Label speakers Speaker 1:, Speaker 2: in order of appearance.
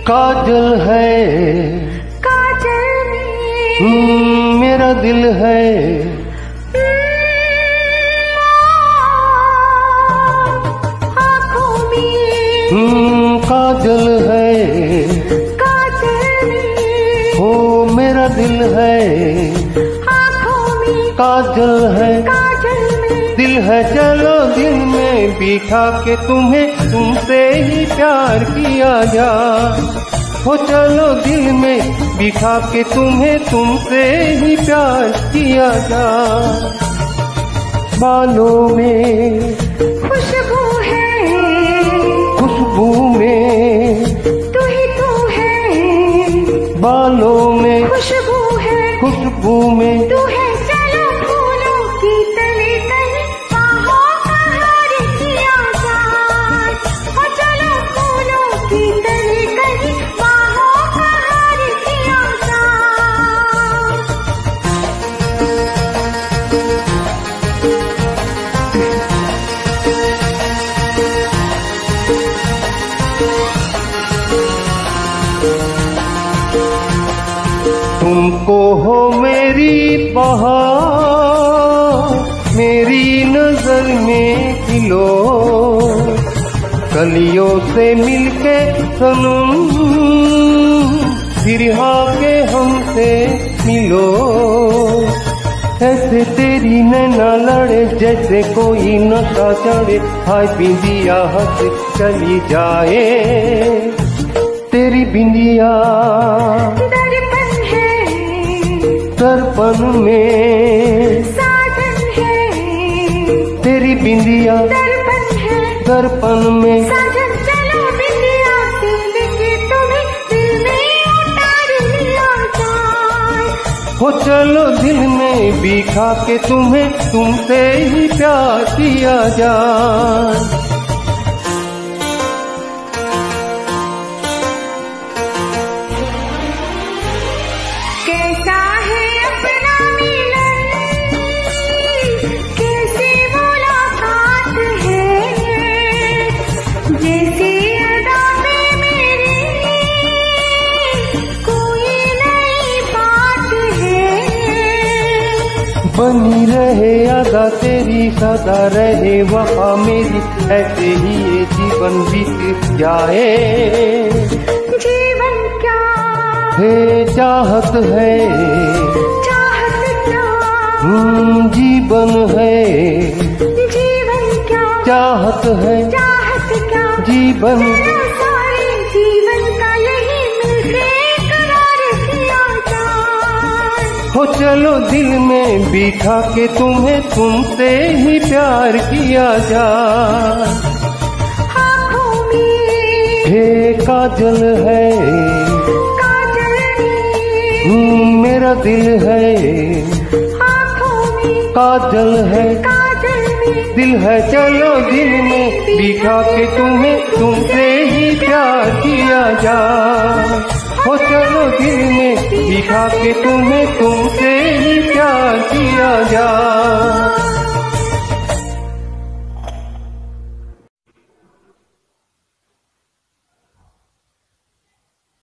Speaker 1: काजल है
Speaker 2: काजल में
Speaker 1: मेरा दिल है
Speaker 2: आँखों में
Speaker 1: काजल है
Speaker 2: काजल में
Speaker 1: हो मेरा दिल है
Speaker 2: आँखों में
Speaker 1: काजल है
Speaker 2: काजल में
Speaker 1: दिल है चलो दिल में बिठा के तुम्हें तुमसे ही प्यार किया जा हो चलो दिल में बिठा के तुम्हें तुमसे ही प्यार किया जा बालों में
Speaker 2: खुशबू है
Speaker 1: खुशबू में
Speaker 2: तू ही तू है
Speaker 1: बालों में
Speaker 2: खुशबू है
Speaker 1: खुशबू में
Speaker 2: तू है चलो फूलों की तले तले बाहों का हार किया जाए हो चलो फूलों की तले तले बाहों का हार किया जाए
Speaker 1: तुमको हो मेरी बहार मेरी नजर में खिलो कलियों से मिलके सनम फिर आके हमसे मिलो ऐसे तेरी नैना लड़े जैसे कोई नशा चढ़े हाय बिंदिया हंस चली जाए तेरी बिंदिया
Speaker 2: दर्पण है
Speaker 1: दर्पण में
Speaker 2: साजन है
Speaker 1: तेरी बिंदिया
Speaker 2: दर्पण है
Speaker 1: दर्पण में
Speaker 2: साजन चलो बिंदिया से लेके तुम्हें दिल में उतार लिया जाए
Speaker 1: हो चलो दिल में बिठा के तुम्हें तुमसे ही प्यार किया जाए
Speaker 2: कैसा है अपना मिलन कैसी मुलाकात है जैसी अदा में मेरी कोई नई बात है
Speaker 1: बनी रहे अदा तेरी सदा रहे वफा मेरी ऐसे ही ये जीवन बीत जाए
Speaker 2: जीवन क्या
Speaker 1: है चाहत है
Speaker 2: चाहत क्या
Speaker 1: जीवन है
Speaker 2: जीवन क्या
Speaker 1: चाहत है
Speaker 2: चाहत क्या
Speaker 1: जीवन
Speaker 2: चलो सारे जीवन का यही मिलके करार किया जाए
Speaker 1: हो चलो दिल में बिठा के तुम्हें तुमसे ही प्यार किया जाए
Speaker 2: आँखों में
Speaker 1: हे काजल है
Speaker 2: काजल में
Speaker 1: मेरा दिल है
Speaker 2: आँखों में
Speaker 1: काजल है
Speaker 2: काजल में
Speaker 1: दिल है चलो दिल में बिठा के तुम्हें तुमसे ही प्यार किया जाए हो चलो दिल में बिठा के तुम्हें तुमसे ही प्यार किया जाए